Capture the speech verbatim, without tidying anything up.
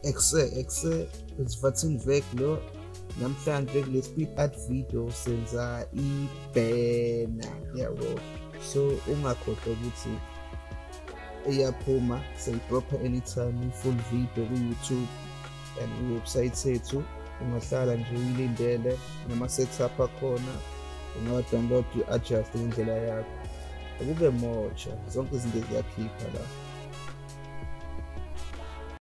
exe exe sivathini veki lo namhlanje kule speed art video senza ibhena yabo, so ungakhohlwa ukuthi iyaphuma seyidropha anytime full video ku-YouTube and iwebsite sethu. Ungahlala nje uyilindele nama setup akhona, ungawa-download u-adjust ngendlela yakho, akube motsha, zonke izinto ziyakhipha la.